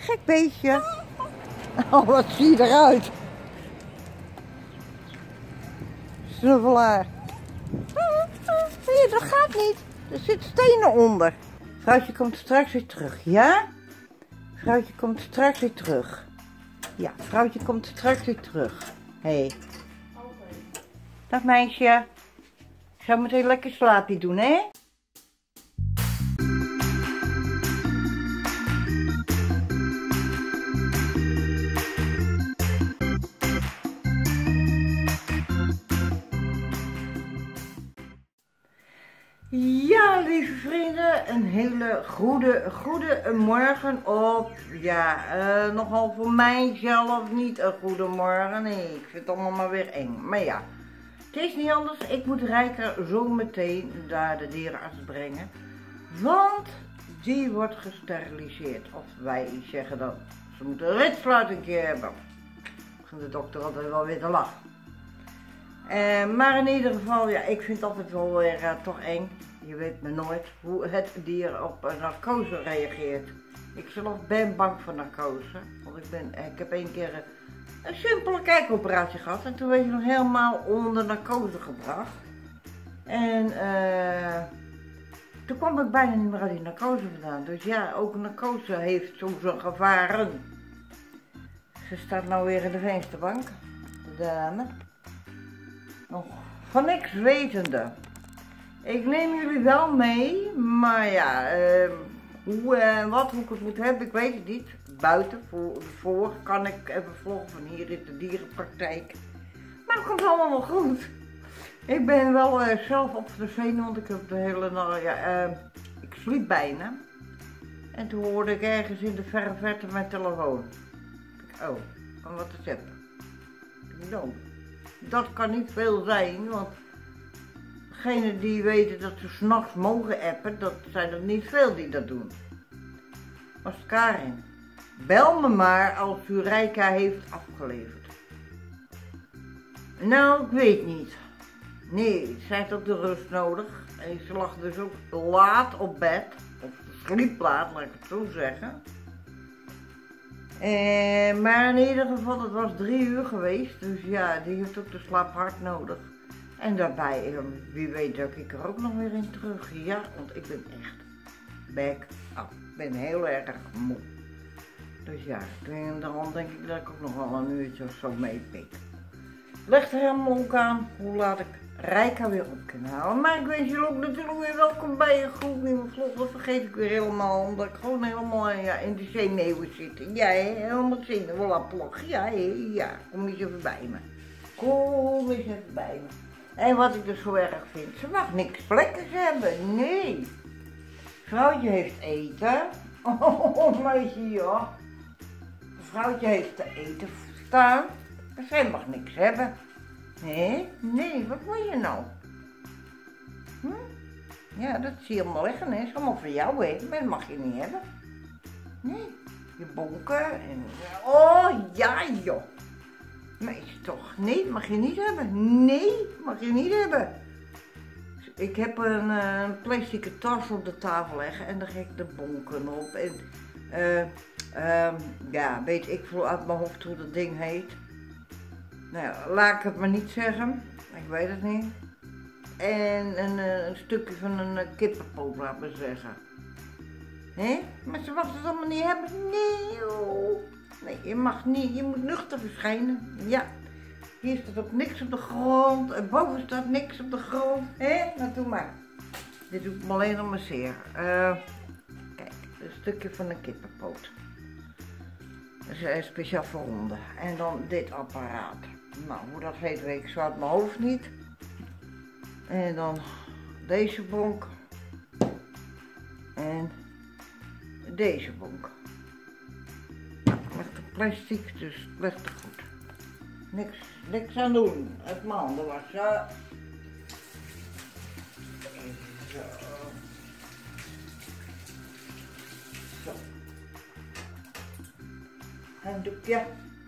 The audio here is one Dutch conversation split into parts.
Gek beestje. Oh, wat zie je eruit. Snuffelaar. Nee, dat gaat niet. Er zitten stenen onder. Vrouwtje komt straks weer terug, ja? Vrouwtje komt straks weer terug. Ja, vrouwtje komt straks weer terug. Hé. Dag meisje. Ik zou meteen lekker slaapje doen, hè? Ja, lieve vrienden, een hele goede morgen op, ja, nogal voor mijzelf niet een goede morgen. Nee, ik vind het allemaal maar weer eng. Maar ja, het is niet anders. Ik moet Rijka zo meteen naar de dierenarts brengen, want die wordt gesteriliseerd. Of wij zeggen dat ze moeten een ritsluiting hebben. Van de dokter altijd wel weer te lachen. Maar in ieder geval, ja, ik vind het altijd wel weer toch eng. Je weet maar nooit hoe het dier op narcose reageert. Ik zelf ben bang voor narcose. Want ik heb één keer een simpele kijkoperatie gehad. En toen werd je nog helemaal onder narcose gebracht. En toen kwam ik bijna niet meer uit die narcose vandaan. Dus ja, ook narcose heeft soms een gevaren. Ze staat nou weer in de vensterbank, de dame. Nog van niks wetende. Ik neem jullie wel mee, maar ja, hoe ik het moet hebben, ik weet het niet. Buiten, voor kan ik even vloggen van hier in de dierenpraktijk. Maar het komt allemaal wel goed. Ik ben wel zelf op de zenuw, want ik heb de hele nacht, ik sliep bijna. En toen hoorde ik ergens in de verre verte mijn telefoon. Oh, en wat is het? Nou, dat kan niet veel zijn, want degenen die weten dat ze 's nachts mogen appen, dat zijn er niet veel die dat doen. Was Karin, bel me maar als u Rijka heeft afgeleverd. Nou, ik weet niet. Nee, zij had ook de rust nodig. En ze lag dus ook laat op bed, of ze sliep laat, laat ik het zo zeggen. Maar in ieder geval, het was 3 uur geweest, dus ja, die heeft ook de slaap hard nodig. En daarbij, wie weet duik ik er ook nog weer in terug. Ja, want ik ben echt back up. Ik ben heel erg moe. Dus ja, daarom denk ik dat ik ook nog wel een uurtje of zo meepik. Leg er helemaal ook aan hoe laat ik Rijka weer op kan halen. Maar ik wens jullie ook natuurlijk weer welkom bij een goed nieuwe vlog. Dat vergeet ik weer helemaal, omdat ik gewoon helemaal in de zenuwen zit. Ja, helemaal zenuwlappelig. Ja, kom eens even bij me. Kom eens even bij me. En wat ik dus zo erg vind, ze mag niks lekkers hebben, nee. Vrouwtje heeft eten. Oh, meisje, ja. Vrouwtje heeft te eten staan. Maar zij mag niks hebben. Nee, wat wil je nou? Ja, dat zie je allemaal leggen, hè. Dat is allemaal voor jou, hè. Maar dat mag je niet hebben. Nee, je bonken en... Oh, ja, joh. Meisje toch, nee, mag je niet hebben. Nee, mag je niet hebben. Ik heb een plastic tas op de tafel leggen en daar ga ik de bonken op. En ja, weet ik veel uit mijn hoofd hoe dat ding heet. Nou ja, laat ik het maar niet zeggen. Ik weet het niet. En een stukje van een kippenpoot, laat me zeggen. Maar ze mag het allemaal niet hebben. Nee, joh. Nee, je mag niet, je moet nuchter verschijnen. Ja, hier staat ook niks op de grond. En boven staat niks op de grond. Nou doe maar. Dit doet me alleen nog maar zeer. Kijk, een stukje van een kippenpoot. Dat is speciaal voor honden. En dan dit apparaat. Nou, hoe dat heet weet ik zo uit mijn hoofd niet. En dan deze bonk. En deze bonk. Plastic, dus het ligt er goed. Niks aan doen. Uit mijn handen wassen. Zo. Zo. Handdoekje.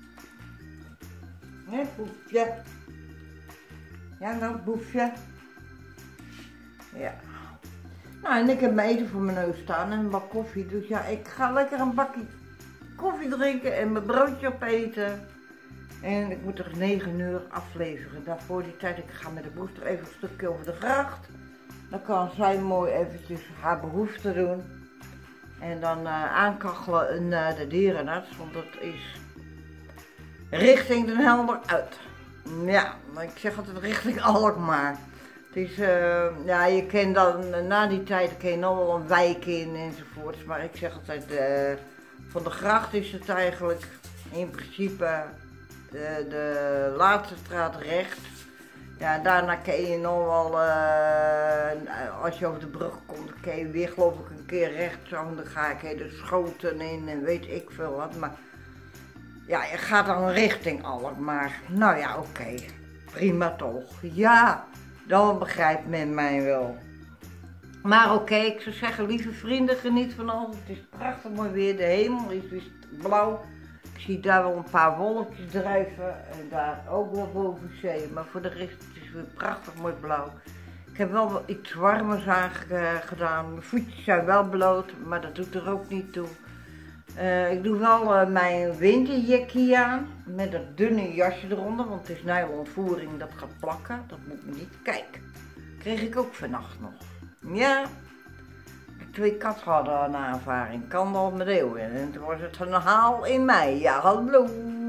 Boefje. Ja, nou, boefje. Ja. Nou, en ik heb mijn eten voor mijn neus staan en een bak koffie. Dus ja, ik ga lekker een bakje koffie drinken en mijn broodje opeten. En ik moet er 9 uur afleveren. Daarvoor die tijd, ik ga met de booster even een stukje over de gracht. Dan kan zij mooi eventjes haar behoefte doen. En dan aankachelen naar de dierenarts, want dat is richting Den Helder uit. Ja, ik zeg altijd richting Alkmaar. Het is, ja, je kent dan, na die tijd ken je nog wel een wijk in enzovoorts. Maar ik zeg altijd, van de gracht is het eigenlijk in principe de laatste straat rechts. Ja, daarna ken je nog wel, als je over de brug komt, dan ken je weer geloof ik een keer rechts. Dan ga ik de Schoten in en weet ik veel wat. Maar ja, je gaat dan richting Alkmaar. Nou ja, oké. Prima toch. Ja, dan begrijpt men mij wel. Maar oké, ik zou zeggen, lieve vrienden, geniet van alles. Het is prachtig mooi weer. De hemel is dus blauw. Ik zie daar wel een paar wolkjes drijven. En daar ook wel boven zee. Maar voor de rest is het weer prachtig mooi blauw. Ik heb wel iets warmers aangedaan. Mijn voetjes zijn wel bloot, maar dat doet er ook niet toe. Ik doe wel mijn winterjackie aan, met dat dunne jasje eronder, want het is nylon voering dat gaat plakken. Dat moet me niet. Kijk, kreeg ik ook vannacht nog. Ja, 2 katten hadden een aanvaring, kan al met eeuwen. En toen was het een haal in mei. Ja, hallo.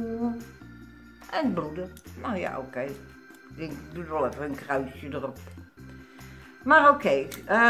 En bloeden. Nou ja, oké. Ik denk, ik doe wel even een kruisje erop. Maar oké.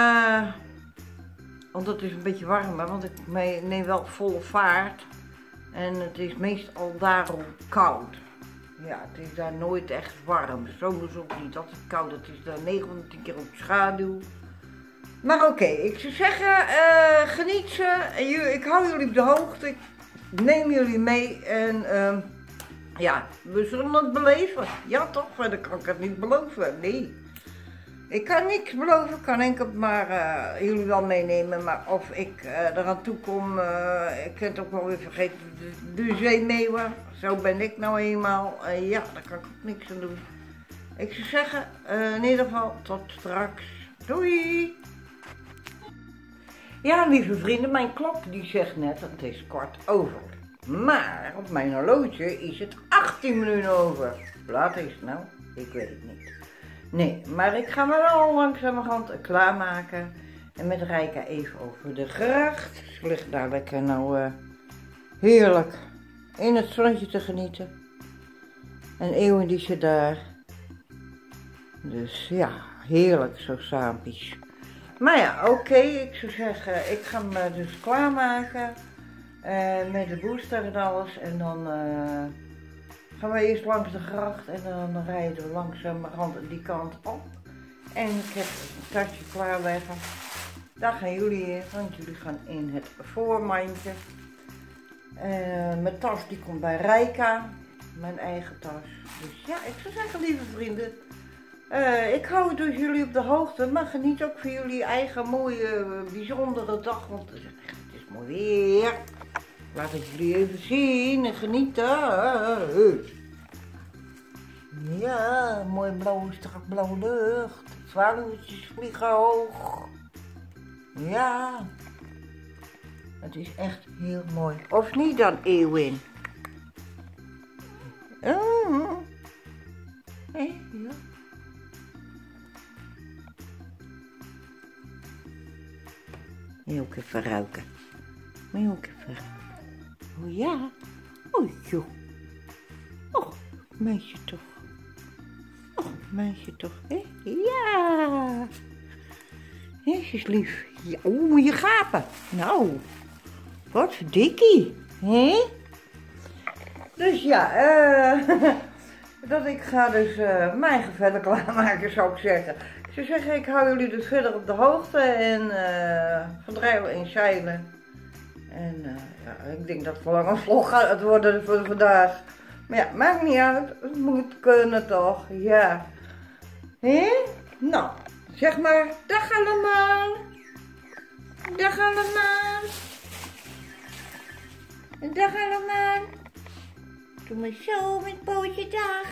Want het is een beetje warmer, want ik neem wel volle vaart. En het is meestal daarom koud. Ja, het is daar nooit echt warm. Zomers ook niet altijd koud. Het is daar 9 van de 10 keer op schaduw. Maar oké, ik zou zeggen, geniet ze. Ik hou jullie op de hoogte. Ik neem jullie mee. En ja, we zullen het beleven. Ja toch, verder kan ik het niet beloven. Nee. Ik kan niks beloven, ik kan enkel maar jullie wel meenemen, maar of ik eraan toe kom, ik kan het ook wel weer vergeten, de zeemeeuwen, zo ben ik nou eenmaal, ja, daar kan ik ook niks aan doen. Ik zou zeggen, in ieder geval, tot straks, doei! Ja, lieve vrienden, mijn klok die zegt net, het is 15:15, maar op mijn horloge is het 18 minuten over. Hoe laat is het nou? Ik weet het niet. Nee, maar ik ga me wel langzamerhand klaarmaken en met Rijka even over de gracht. Ze ligt daar lekker nou heerlijk in het zonnetje te genieten. En Eeuwen die zit daar. Dus ja, heerlijk zo saampjes. Maar ja, oké, ik zou zeggen, ik ga me dus klaarmaken met de booster en alles. En dan gaan we eerst langs de gracht en dan rijden we langzamerhand die kant op. En ik heb een tasje klaarleggen. Daar gaan jullie in, want jullie gaan in het voormandje. Mijn tas die komt bij Rijka, mijn eigen tas. Dus ja, ik zou zeggen, lieve vrienden, ik hou dus jullie op de hoogte, maar geniet ook van jullie eigen mooie, bijzondere dag, want het is mooi weer. Laat ik jullie even zien en genieten. Ja, mooi blauwe, strak blauwe lucht. Zwaluwtjes vliegen hoog. Ja, het is echt heel mooi. Of niet dan, Eeuwin? Oh. Hey, ja. Moet je ook even ruiken. Moet je ook even ruiken. Oh ja. Oh joh. Oh, meisje toch. Oh, meisje toch. Hé? Ja. Jezus lief. Ja, oeh, moet je gapen. Nou. Wat dikkie. Hé? Dus ja, dat ik ga dus mijn eigen verder klaarmaken, zou ik zeggen. Ik zou zeggen, ik hou jullie dus verder op de hoogte en van dreilen en zeilen. En ja, ik denk dat het wel een vlog gaat worden voor vandaag. Maar ja, maakt niet uit. Het moet kunnen toch, ja. Hé? Nou, zeg maar, dag allemaal. Dag allemaal. Dag allemaal. Doe maar zo met pootje dag.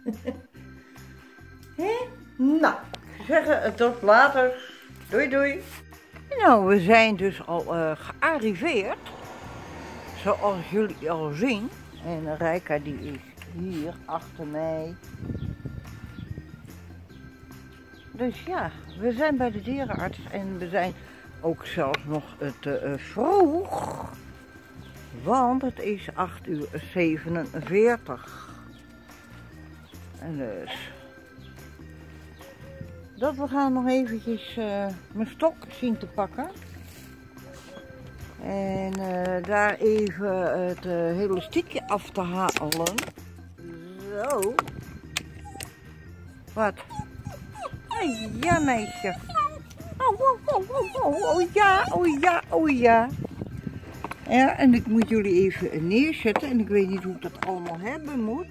Hé? Nou, zeggen tot later. Doei doei. Nou, we zijn dus al gearriveerd. zoals jullie al zien. En Rijka die is hier achter mij. Dus ja, we zijn bij de dierenarts en we zijn ook zelfs nog te vroeg. Want het is 8:47. En dus... Dat we gaan nog eventjes mijn stok zien te pakken. En daar even het hele stiekje af te halen. Zo. Wat? Hey, ja meisje. Oh ja, oh ja, oh ja. Ja, en ik moet jullie even neerzetten. En ik weet niet hoe ik dat allemaal hebben moet.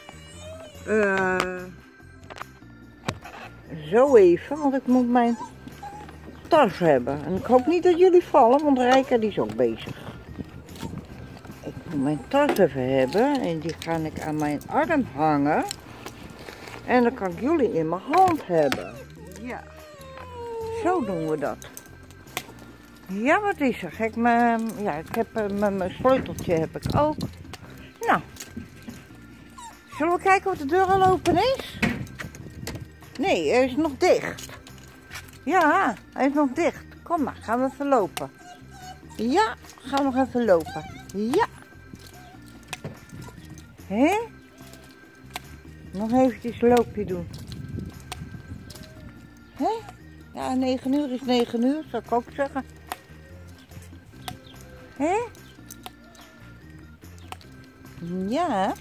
Zo even, want ik moet mijn tas hebben. En ik hoop niet dat jullie vallen, want Rijka die is ook bezig. Ik moet mijn tas even hebben en die ga ik aan mijn arm hangen. En dan kan ik jullie in mijn hand hebben. Ja, zo doen we dat. Ja, wat is er? Ik heb mijn sleuteltje heb ik ook. Nou, zullen we kijken of de deur al open is? Nee, hij is nog dicht. Ja, hij is nog dicht. Kom maar, gaan we even lopen. Ja, gaan we nog even lopen. Ja. Hé? Nog eventjes een loopje doen. Hé? Ja, 9 uur is 9 uur, zou ik ook zeggen. Hé? Ja.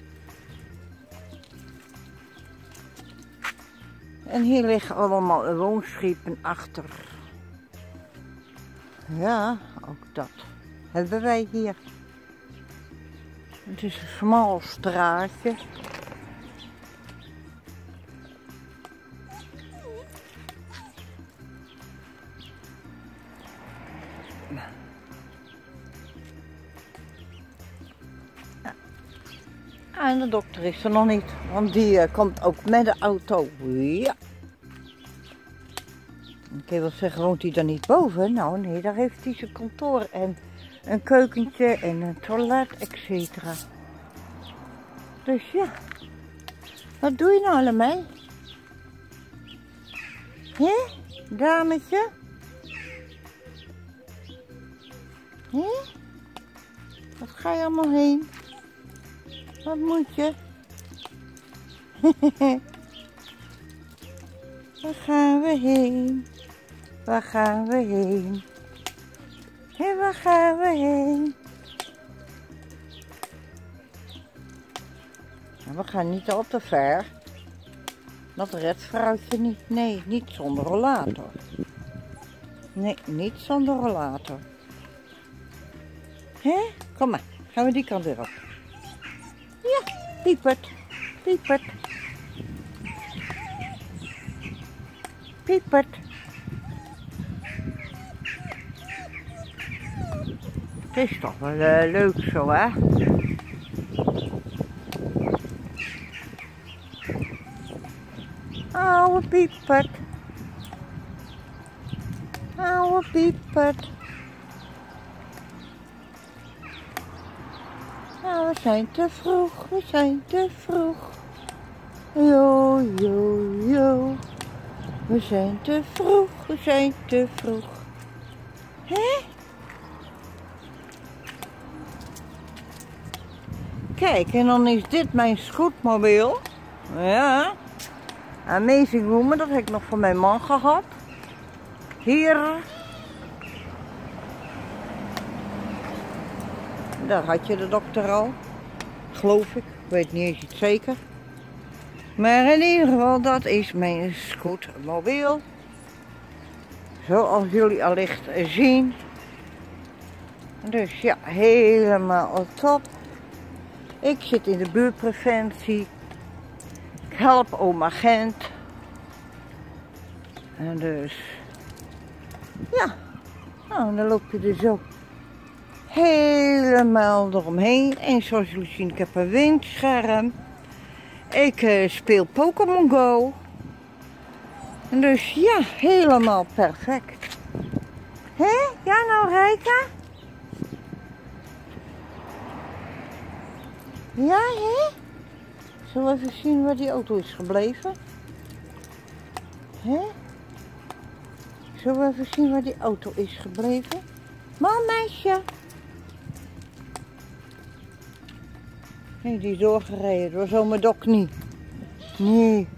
En hier liggen allemaal woonschiepen achter. Ja, ook dat hebben wij hier. Het is een smal straatje. En de dokter is er nog niet, want die komt ook met de auto. Ja. Ik wil wel zeggen, woont hij dan niet boven? Nou nee, daar heeft hij zijn kantoor en een keukentje en een toilet, etc. Dus ja, wat doe je nou allemaal? Hé, dametje? Hé? Wat ga je allemaal heen? Wat moet je? Waar gaan we heen? Waar gaan we heen? Hé, waar gaan we heen? We gaan niet al te ver. Dat redt vrouwtje niet. Nee, niet zonder rollator. Nee, niet zonder rollator. Hé? Kom maar, gaan we die kant weer op. Ja, piepert, piepert. Piepert. Het is toch wel leuk zo, hè? Oude piepert. Oude piepert. Nou, we zijn te vroeg, we zijn te vroeg. Jo, jo, jo. We zijn te vroeg, we zijn te vroeg. Hé? Kijk, en dan is dit mijn scootmobiel. Ja. Amazing Woman, dat heb ik nog van mijn man gehad. Hier. Daar had je de dokter al. Geloof ik. Ik weet niet eens het zeker. Maar in ieder geval, dat is mijn scootmobiel. Zoals jullie allicht zien. Dus ja, helemaal top. Ik zit in de buurtpreventie. Ik help oma Gent. En dus, ja, nou, dan loop je er zo helemaal eromheen. En zoals jullie zien, ik heb een windscherm. Ik speel Pokémon Go. En dus ja, helemaal perfect. Hé? Ja nou Rijka? Ja, hè? Zullen we even zien waar die auto is gebleven? Hè? Zullen we even zien waar die auto is gebleven? Man, meisje. Nee, die is doorgereden. Door zo'n dok niet. Nee.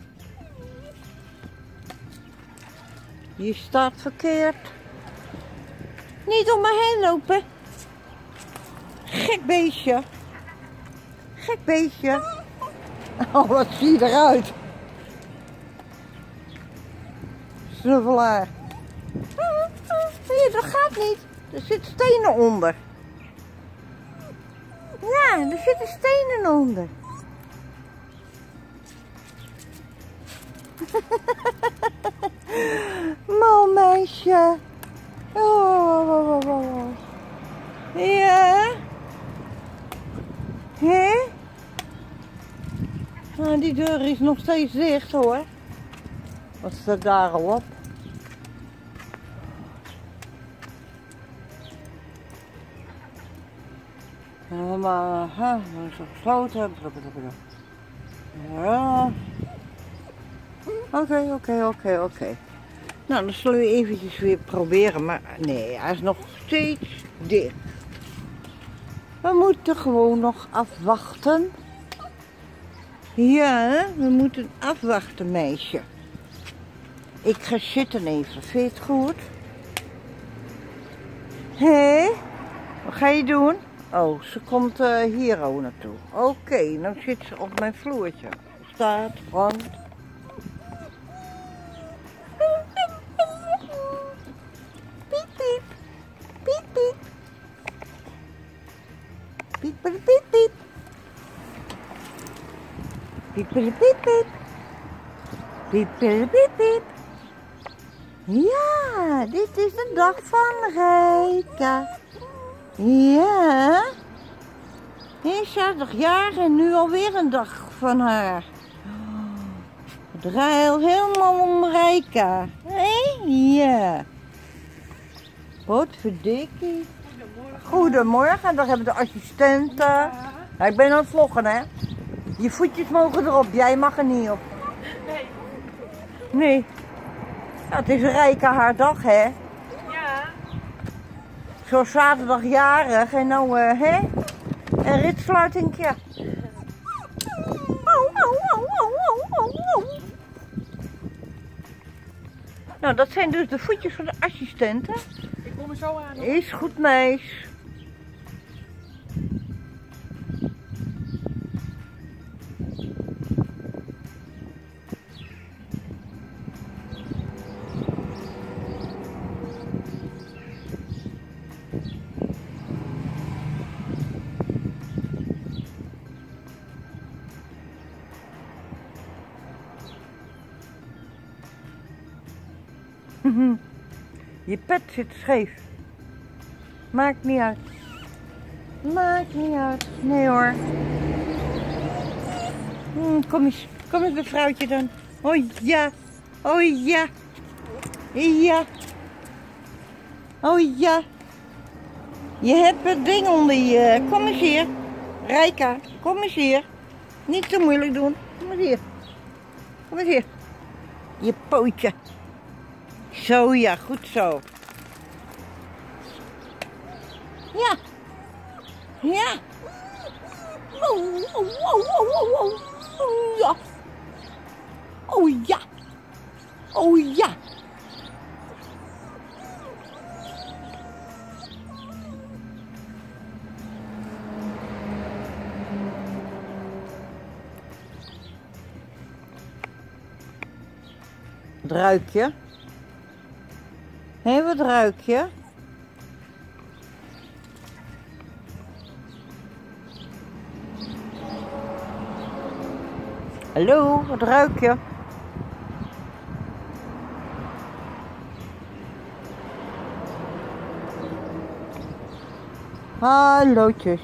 Je staat verkeerd. Niet om me heen lopen. Gek beestje. Gek beestje. Oh, wat zie je eruit. Snuffelaar. Nee, dat gaat niet. Er zitten stenen onder. Ja, er zitten stenen onder. Mal meisje. Oh. Ja. Hé? Nou, die deur is nog steeds dicht hoor. Wat staat daar al op? Maar is gesloten. Ja. Oké. Nou, dan zullen we eventjes weer proberen, maar nee, hij is nog steeds dicht. We moeten gewoon nog afwachten. Ja, we moeten afwachten, meisje. Ik ga zitten even, vind je het goed? Hé? Wat ga je doen? Oh, ze komt hier ook naartoe. Oké, nou zit ze op mijn vloertje. Staat, front. Piep, piep. Piep, piep. Piep, piep, piep, piep. Piep, piep, piep, piep. Piep, piep, piep, piep. Ja, dit is de dag van Rijka. Ja. 60 jaar en nu alweer een dag van haar. Het draait helemaal om Rijka. Hé? Ja. Wat verdikkie. Goedemorgen, daar hebben de assistenten. Ja, ik ben aan het vloggen, hè. Je voetjes mogen erop, jij mag er niet op. Nee. Ja, het is Rijka haar dag, hè. Ja. Zo zaterdag jarig en nou, hè. Een ritsluitingje. Nou, dat zijn dus de voetjes van de assistenten. Ik kom er zo aan. Is goed, meis. Je pet zit scheef. Maakt niet uit. Maakt niet uit. Nee hoor. Kom eens mevrouwtje dan. Oh ja. Oh ja. Ja. Oh ja. Je hebt het ding onder je. Kom eens hier. Rijka, kom eens hier. Niet te moeilijk doen. Kom eens hier. Kom eens hier. Je pootje. Zo ja, goed zo. Ja. Ja. Ja. Oh ja. Oh ja. Wat ruik je? Hé, wat ruik je? Hallo, wat ruik je? Hallootjes.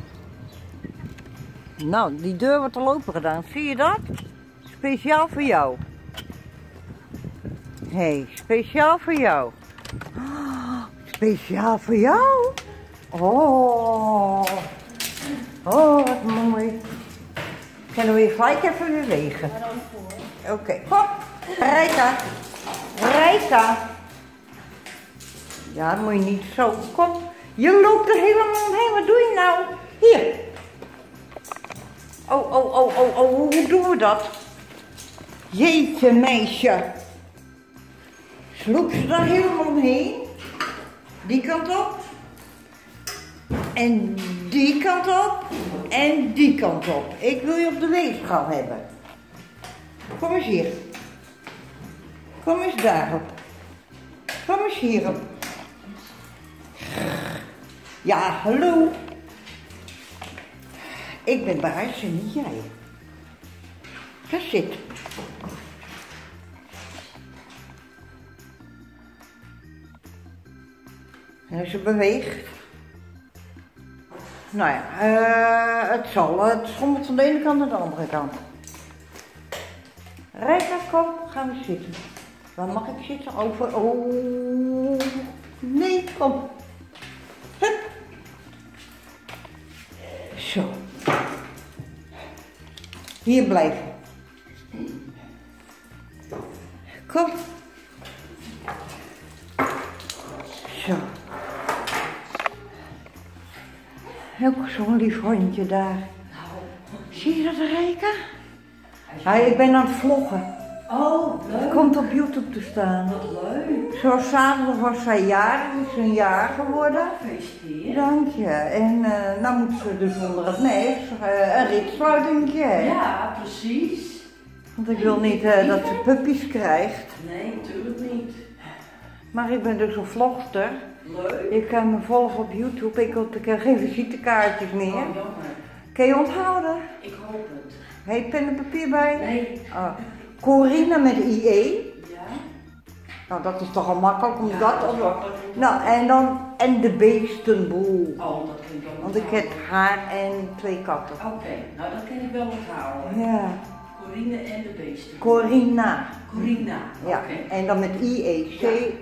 Nou, die deur wordt al open gedaan. Zie je dat? Speciaal voor jou. Hé, speciaal voor jou. Oh, speciaal voor jou? Oh. Oh, wat mooi. Kunnen we hier gelijk even bewegen? Oké, kom. Rijka. Rijka. Ja, dat moet je niet zo. Kom. Je loopt er helemaal omheen. Wat doe je nou? Hier. Oh. Hoe doen we dat? Jeetje, meisje. Sloep ze daar helemaal omheen. Die kant op. En die kant op. En die kant op. Ik wil je op de weegschaal hebben. Kom eens hier. Kom eens daarop. Kom eens hierop. Ja, hallo. Ik ben baas en niet jij. Ga zitten. En als je beweegt. Nou ja, het schommelt van de ene kant naar de andere kant. Rijka, kom, gaan we zitten. Waar mag ik zitten? Over. Oh. Nee, kom. Hup. Zo. Hier blijven. Kom. Zo. Ook zo'n lief hondje daar. Zie je dat, Rijka? Ja, ik ben aan het vloggen. Oh, leuk. Het komt op YouTube te staan. Wat leuk. Zo zaterdag was zij jarig, is ze een jaar geworden. Gefeliciteerd. Dank je. En nou moet ze dus onder het mes een ritsluitingje. Ja, precies. Want ik wil niet dat ze puppies krijgt. Nee, natuurlijk niet. Maar ik ben dus een vlogster. Leuk. Je kan me volgen op YouTube. Ik heb geen visitekaartjes meer. Oh, jammer. Kun je onthouden? Ik hoop het. Heb je pen en papier bij? Nee. Oh. Corina met IE. Ja? Nou, dat is toch al makkelijk om Ja, dat dat op. is makkelijk. Nou, en dan en de beestenboel. Oh, dat kan ik wel Want ik heb onthouden. haar en 2 katten. Oké, nou dat kan ik wel onthouden. Ja. Corine en de beesten. Corina. Corina. Ja. Oké. En dan met IE.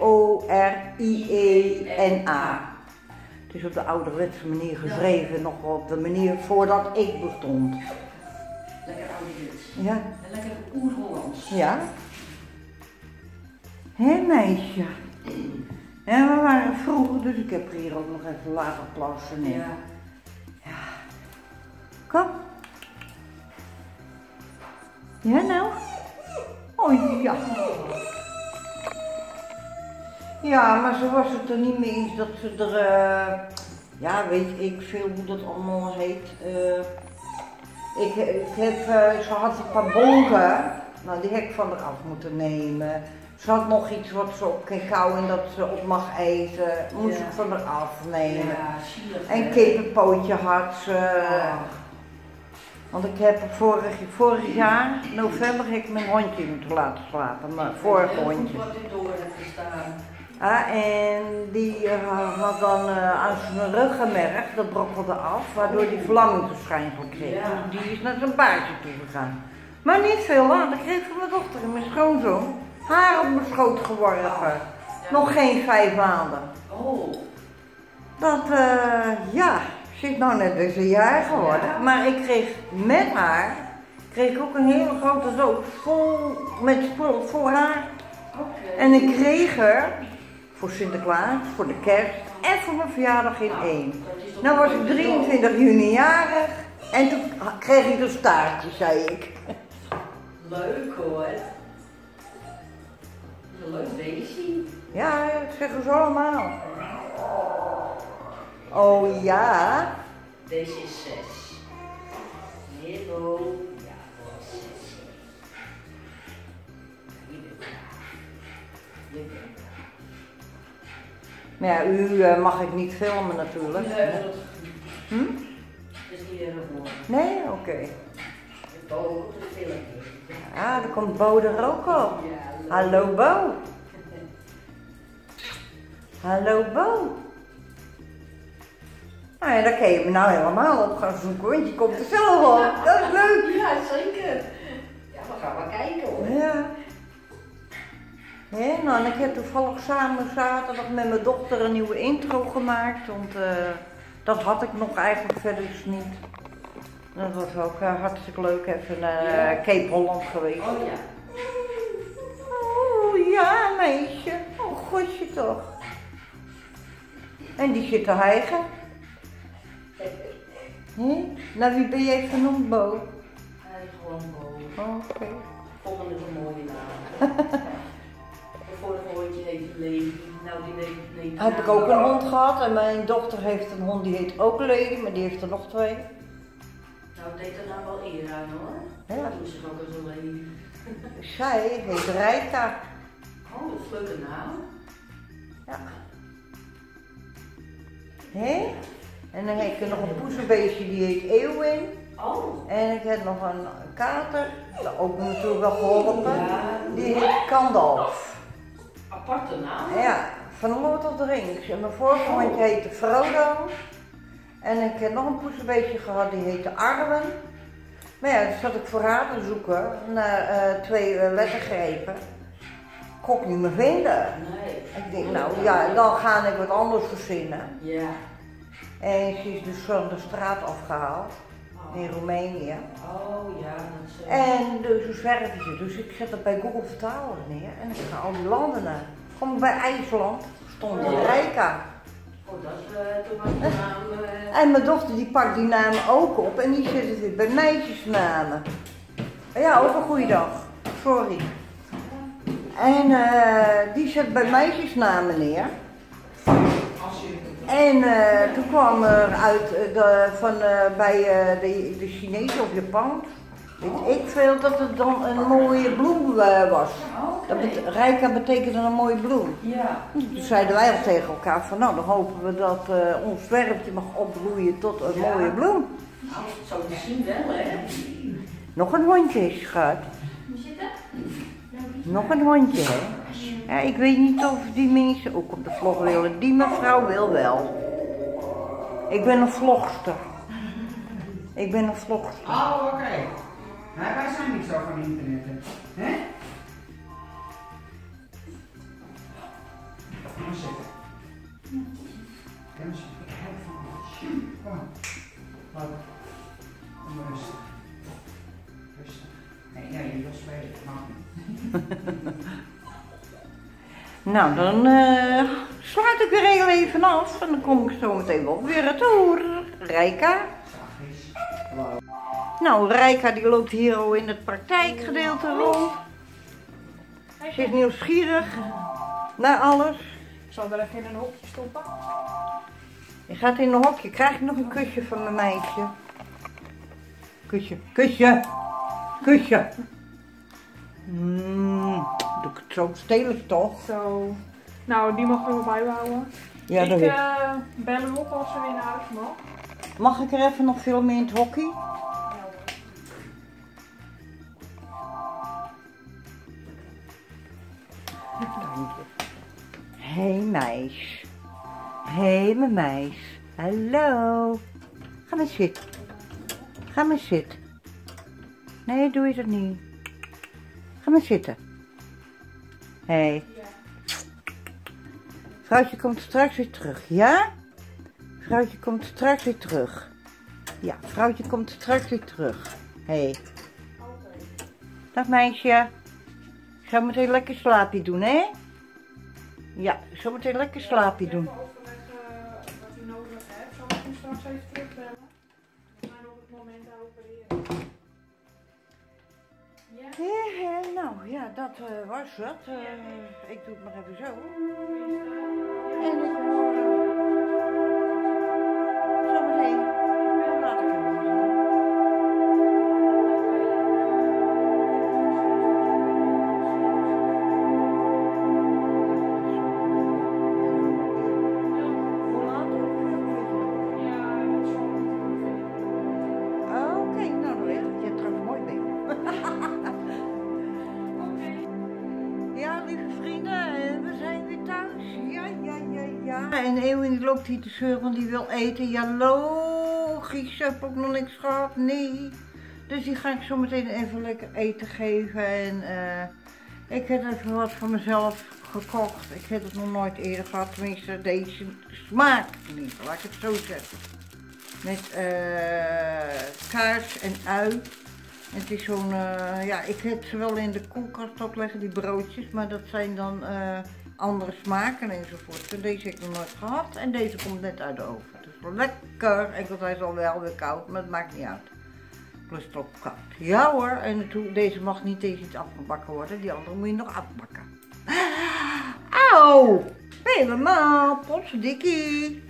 C-O-R-I-E-N-A. Het is op de ouderwetse manier geschreven, nog op de manier voordat ik bestond. Lekker ouderwets. Ja. En lekker oer-Hollands. Ja. Hé meisje. Ja, we waren vroeger, dus ik heb hier ook nog even laten plassen. Ja. Kom. Ja nou? Oh ja. Ja, maar ze was het er niet mee eens dat ze er, ja weet ik veel hoe dat allemaal heet. Ze had een paar bonken, nou die heb ik van eraf moeten nemen. Ze had nog iets wat ze op kan kauwen en dat ze op mag eten, moest Ja. ik van eraf nemen. Ja, zielig. En hè? kippenpootje had ze. Ah. Want ik heb vorig jaar, november, heb ik mijn hondje moeten laten slapen, mijn vorige Heel goed hondje. wat ik door heb gestaan. En die had dan aan zijn ruggenmerg, dat brokkelde af, waardoor die verlammingsverschijnsel kreeg. Ja. Die is naar zijn baasje toe gegaan. Maar niet veel later kreeg van mijn dochter en mijn schoonzoon haar op mijn schoot geworpen. Ja. Nog geen 5 maanden. Oh. Dat, ja, ze is nou net dus een jaar geworden. Ja. Maar ik kreeg met haar, ook een hele grote doos vol met spul voor haar. Oké. En ik kreeg er voor Sinterklaas, voor de kerst en voor mijn verjaardag in één. Dat is toch Nou was een ik leuke 23 juni jarig en toen kreeg ik een staartje, zei ik. Leuk hoor. Een leuk beestje. Ja, dat zeggen ze allemaal. Oh ja. Deze is 6. Hallo. Ja, dat is 6. Je bent braaf. Je bent braaf. Maar ja, u mag ik niet filmen natuurlijk. Nee, dat Hm? is niet erg hoor. Nee? Oké. De boven op de film. Ja, er komt Bo er ook op. Ja, Hallo Bo. Hallo Bo. Nou ja, daar kun je me nou helemaal op gaan zoeken, want je komt er zelf op. Dat is leuk. Ja, zeker. Ja, we gaan maar kijken hoor. Ja. Ja, nou, en ik heb toevallig samen zaterdag met mijn dochter een nieuwe intro gemaakt, want dat had ik nog eigenlijk verder niet. Dat was ook hartstikke leuk, even naar Cape Holland geweest. Oh ja. Oh ja, meisje. Oh, godje toch. En die zit te hijgen. Nou, wie ben jij genoemd, Bo? Hij is gewoon Bo. Oké. Volgende is een mooie naam. Het vorige hondje heet Lady. Nou, die neemt Heb ik ook een hond gehad en mijn dochter heeft een hond die heet ook Lady, maar die heeft er nog 2. Nou, deed er nou wel eer aan hoor. Ja. Dat doet zich ook als een Lady. Zij heet Rijka. Oh, dat is een leuke naam. Ja. Hé? En dan heb ik nog een poezenbeestje die heet Eeuwin. Oh. En ik heb nog een kater, dat ook natuurlijk wel geholpen. Ja. Die heet Kandalf. Aparte naam. Ja, van Lord of the Rings. En mijn vorige hondje heette Frodo. En ik heb nog een poezenbeestje gehad, die heette Arwen. Maar ja, dus zat ik voor haar te zoeken naar 2 lettergrepen. Kon ik niet meer vinden. Nee. Ik denk, nou ja, dan ga ik wat anders verzinnen. Ja. En ze is dus van de straat afgehaald in Roemenië. Oh ja, dat is. En dus een zwervertje. Dus ik zet dat bij Google Vertaler neer en ik ga al die landen naar. Kom bij IJsland, stond in Rijka. Oh, dat is toen was de naam. En mijn dochter die pakt die namen ook op en die zet het weer bij meisjesnamen. Ja, ook een goede dag. Sorry. En die zet bij meisjesnamen neer. En toen kwam er uit bij de Chinezen of Japan, weet ik veel, dat het dan een mooie bloem was. Rijka betekende een mooie bloem. Ja. Toen zeiden wij al tegen elkaar van nou, dan hopen we dat ons zwerfje mag opbloeien tot een mooie bloem. Nou, zo te zien wel, hè? Nog een hondje, schat. Nog een hondje, hè? Ja, ik weet niet of die mensen ook op de vlog willen. Die mevrouw wil wel. Ik ben een vlogster. Ik ben een vlogster. Oh, oké. Nou, wij zijn niet zo van internet, hè? Kom maar zitten. Kom maar zitten. Kom maar. Kom maar rustig. Rustig. Nee, je wil spelen. Dat mag niet. Nou, dan sluit ik weer heel even af en dan kom ik zo meteen wel weer retour. Rijka. Zachtjes. Nou, Rijka die loopt hier al in het praktijkgedeelte rond. Ze is nieuwsgierig naar alles. Ik zal er even in een hokje stoppen. Je gaat in een hokje. Krijg ik nog een kusje van mijn meisje? Kusje, kusje, kusje. Doe ik het zo stelig toch? Zo. Nou, die mag er wel bij houden. Ja, dat Ik weet ik. bel u op als ze weer naar huis mag. Mag ik er even nog filmen in het hokje? Ja, Dank je. Hé meis. Hé mijn meis. Hallo. Ga maar zitten. Ga maar zitten. Nee, doe je dat niet. Ga maar zitten. Hé. Vrouwtje komt straks weer terug, ja? Vrouwtje komt straks weer terug. Ja, vrouwtje komt straks weer terug. Hé. Dag meisje. Ga meteen lekker slaapje doen, hè? Ja, zo meteen lekker slaapje doen. Even overleggen wat u nodig hebt. Zal ik u straks even terugbellen? We zijn op het moment aan het opereren. Ja? Nou ja, dat was het. Ik doe het maar even zo. En ik hoor zo meteen. Laat ik hem gaan. Hoe laat Ja, dat zal ik ongeveer. Oké, nou dan weet ik dat je trouwens mooi bent. Ja, lieve vrienden, we zijn weer thuis. Ja. En Eeuwin die loopt hier te zeuren, want die wil eten. Ja, logisch. Ik heb ook nog niks gehad. Nee. Dus die ga ik zo meteen even lekker eten geven. En ik heb even wat voor mezelf gekocht. Ik heb het nog nooit eerder gehad. Tenminste, deze smaak niet. Laat ik het zo zeggen. met kaas en ui. En het is zo'n, ja, ik heb ze wel in de koelkast opleggen, die broodjes, maar dat zijn dan andere smaken enzovoort. En deze heb ik nog nooit gehad en deze komt net uit de oven. Het is wel lekker, enkel hij is al wel weer koud, maar het maakt niet uit. Plus het ook koud. Ja hoor, en deze mag niet tegen iets afgebakken worden, die andere moet je nog afbakken. Auw! Helemaal, potsdikkie.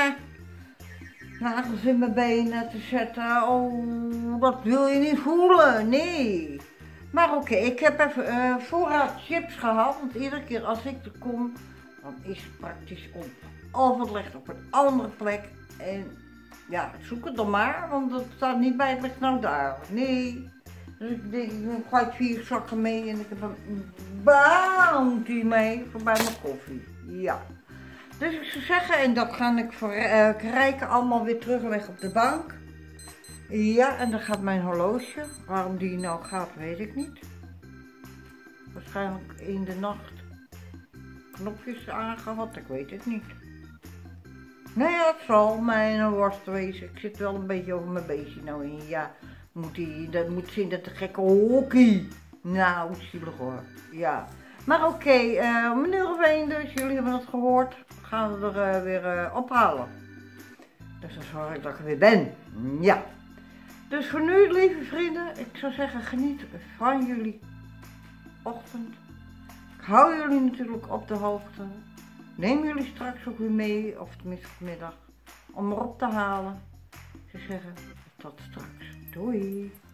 Nagels in mijn benen te zetten, oh, dat wil je niet voelen, nee. Maar oké, ik heb even voorraad chips gehad, want iedere keer als ik er kom, dan is het praktisch op. Of het ligt op een andere plek en ja, zoek het dan maar, want het staat niet bij, het ligt nou daar. Nee. Dus ik denk, ik neem gelijk 4 zakken mee en ik heb een Bounty mee voor bij mijn koffie. Ja. Dus ik zou zeggen, en dat ga ik verrijken allemaal weer terugleggen op de bank. Ja, en dan gaat mijn horloge. Waarom die nou gaat, weet ik niet. Waarschijnlijk in de nacht knopjes aangehad, ik weet het niet. Nou ja, het zal mijn worst wezen. Ik zit wel een beetje over mijn beestje nou in. Ja, dat moet zien dat de gekke hockey. Nou, zielig hoor. Ja. Maar oké, meneer of één dus, jullie hebben het gehoord. Gaan we er weer ophalen. Dus dan zorg ik dat ik er weer ben. Ja. Dus voor nu, lieve vrienden, ik zou zeggen, geniet van jullie ochtend. Ik hou jullie natuurlijk op de hoogte. Neem jullie straks ook weer mee, of tenminste vanmiddag, om erop te halen. Ik zou zeggen, tot straks. Doei.